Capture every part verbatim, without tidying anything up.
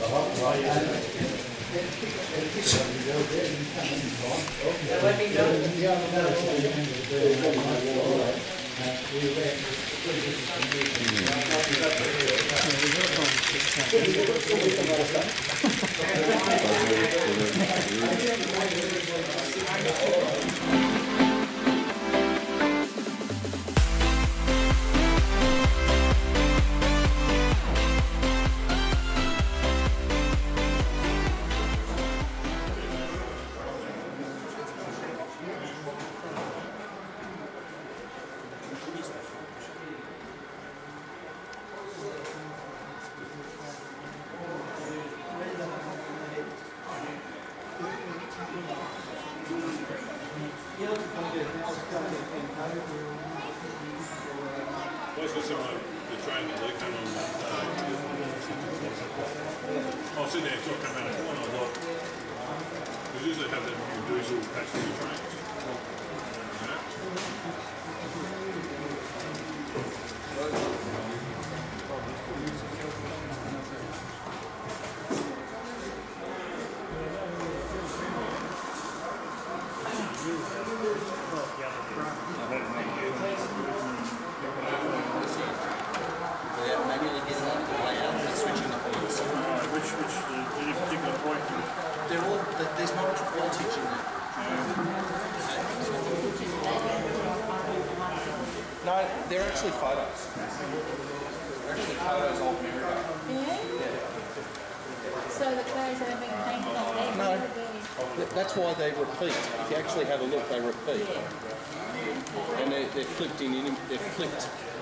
They're actually photos. They're actually photos of Maryborough. Yeah? Yeah. So the clothes that have been painted on there? No. Th that's why they repeat. If you actually have a look, they repeat. And they're, they're flipped in, in, they're flipped.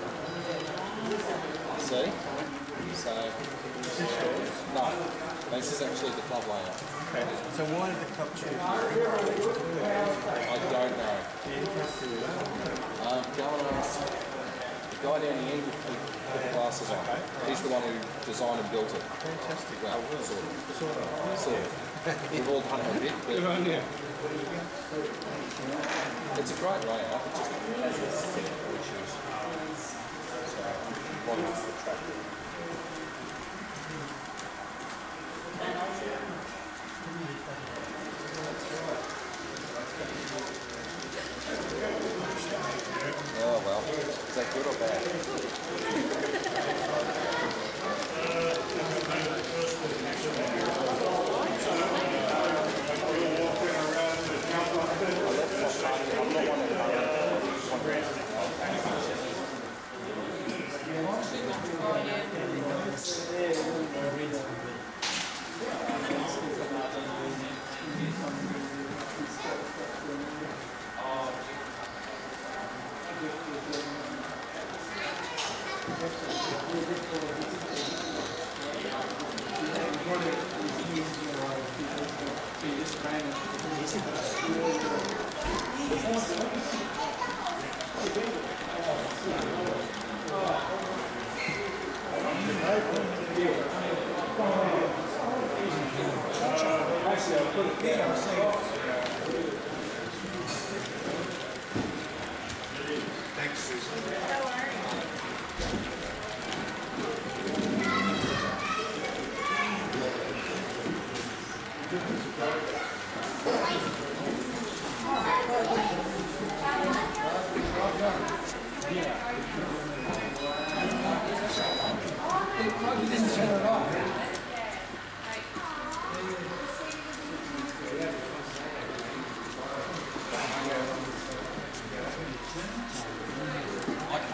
See? So, no. This is actually the club layout. Okay. So why did the club choose? I don't know. Um, go and ask the guy down the end with the, with the glasses on. He's the one who designed and built it. Fantastic. Well, sort of. Sort of. Sort of. We've all done it a bit, but Yeah. it's a great layout. It's just technical issues. So, one of the traffic. Oh well, is that good or bad? Thanks, Susan. I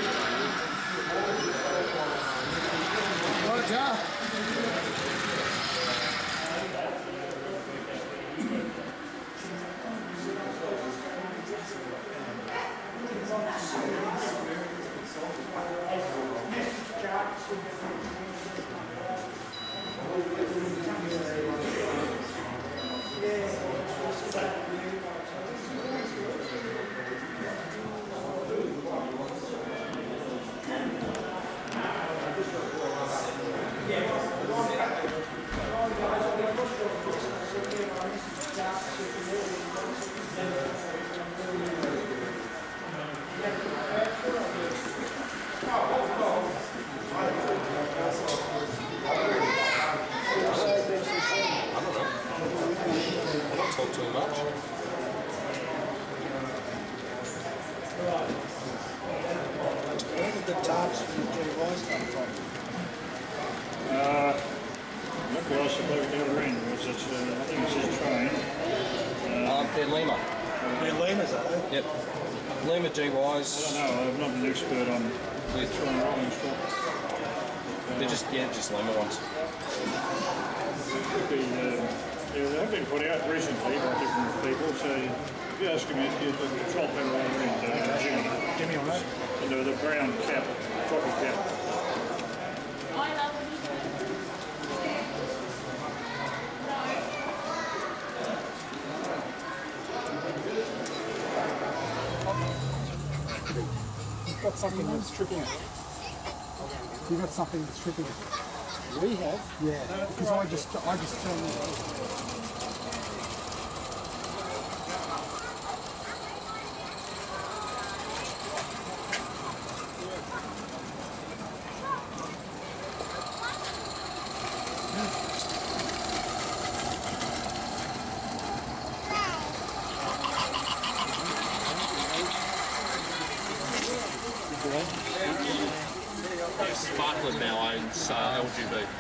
Roger. Talk too much. Where did the tarps from the G Ys come from? Uh, look what else about the other end was it's, uh, I think it's his train. Um, they're Lima. They're Limas, are they? Yep. Lima G Ys. I don't know, I'm not an expert on With, train rolling stuff. they're just, yeah, just Lima ones. Could be, uh, yeah, they have been put out recently by different people, so if you ask them if you the control panel on the end, uh, Jimmy, Give me on that. and the, the brown cap, proper cap. I love what you do. You've got something that's tripping it. You've got something that's tripping it. We have. Yeah, because I just, I just turned it. Sparkler now owns uh, L G B.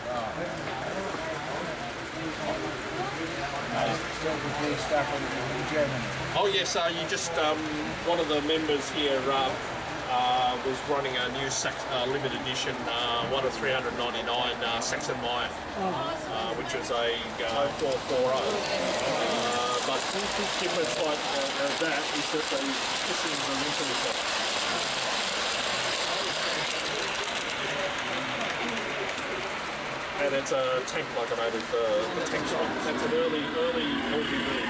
Oh yes, uh, you just um, one of the members here uh, uh, was running a new Sax uh, limited edition, uh, one of three hundred ninety-nine uh, Saxon Meyer, uh, which is a uh, four forty. Uh, but the difference like uh, uh, that is that the pistons are into the top. And it's a tank locomotive, uh, the tank one. That's an early, early L G B.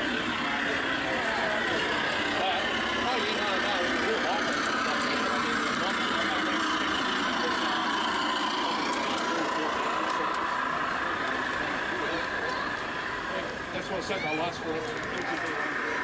But, oh, you know, no, it's real life. That's what I said my last one. L G B.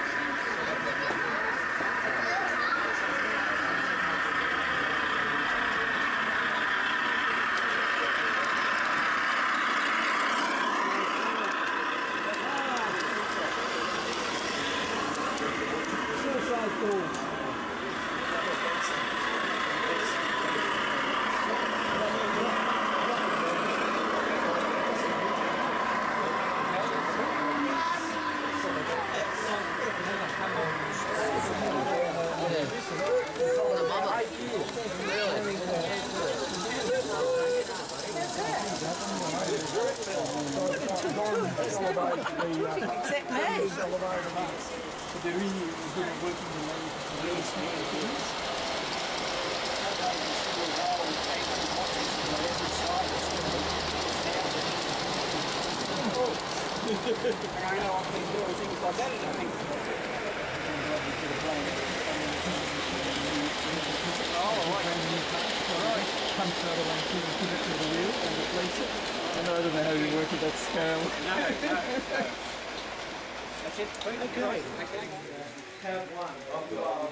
Except me. So they're really good at working the way really small things. And I know I've been doing things like that, and I think come further and give it to the wheel and replace it. I know I don't know how you work at that scale. No, no, no. That's it. Okay. Okay. Have one. You are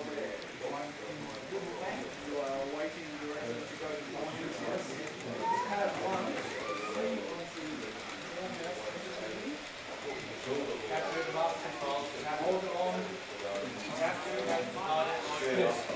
waiting to go to the have one. Hold it on. Yes.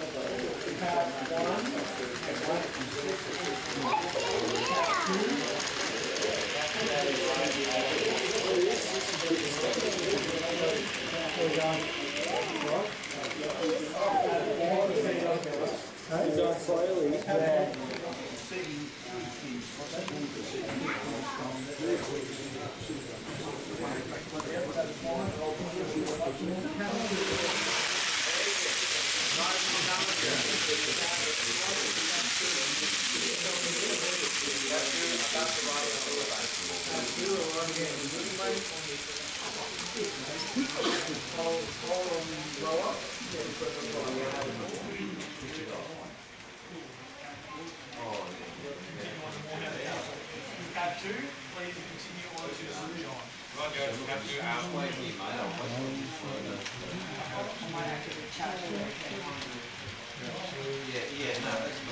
One, Have two, please continue on to Sunshine. Roger, have to ask my email. Yeah, yeah, no, that's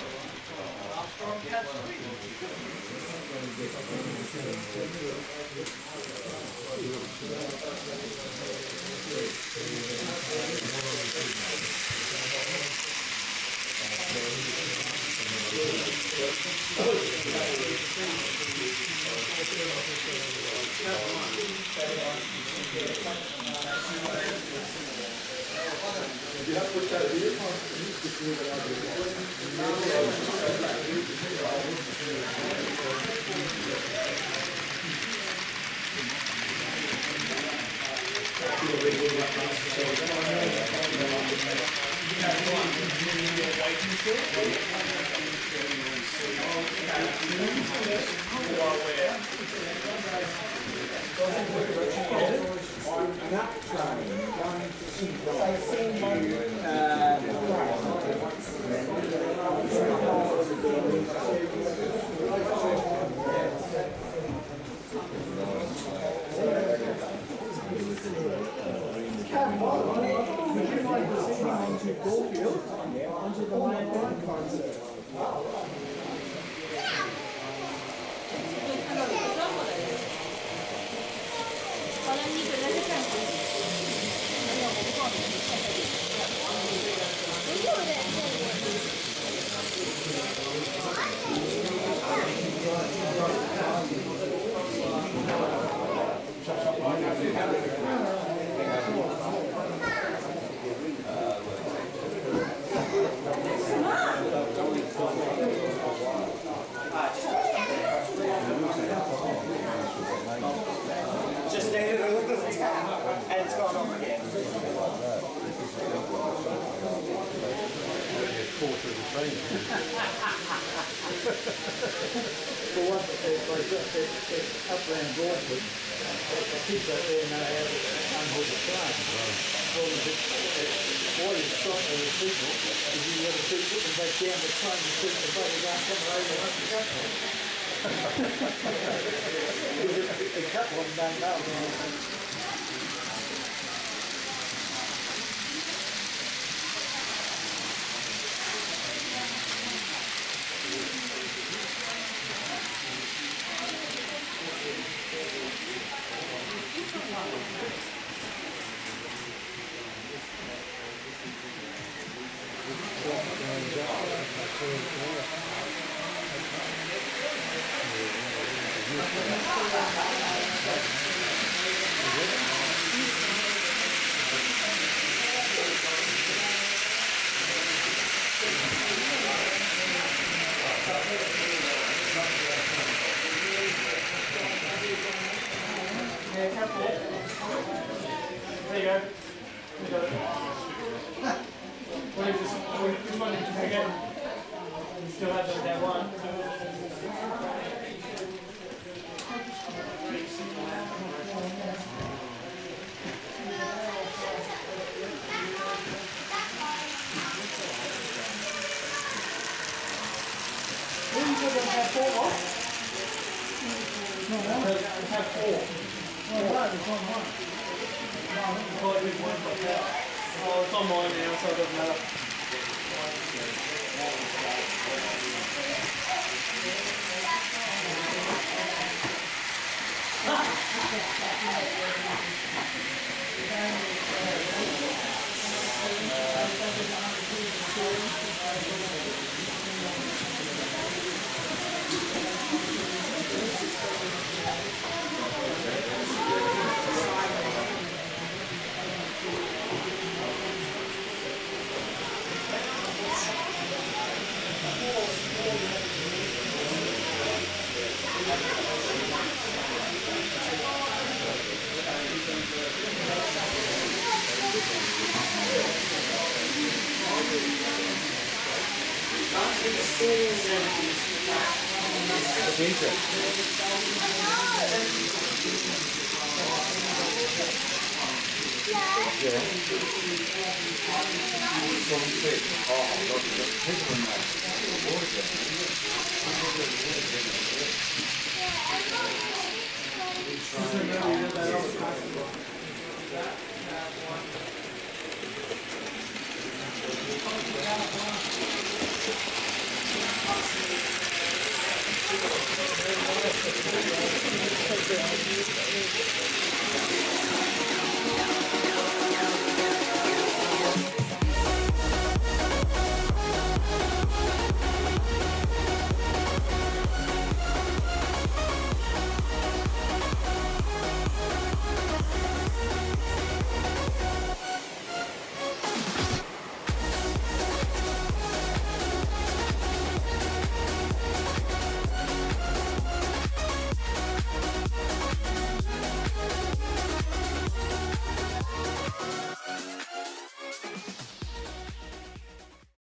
Would you mind proceeding on to Caufiled, onto the main line concept? Just needed a little tap, and it's gone off again. Quarter of the train. For what, it's like, it's, it's up around Broadwood, the people out there know how to unhook a train. Well, the, what is stopping the people is you got to keep putting back down the train to keep the body down coming over once you got there. A couple of them don't know. Yeah, careful. There you go. You got it. What is this? Which one did you forget? You still have that that one. What do you put on have four off? No, no. Have four. Oh, right, it's on mine. No, it's on mine. Oh, it's on mine now, so it doesn't matter. That's interesting. Yeah. Someone said, oh, look, people in that water Thank you.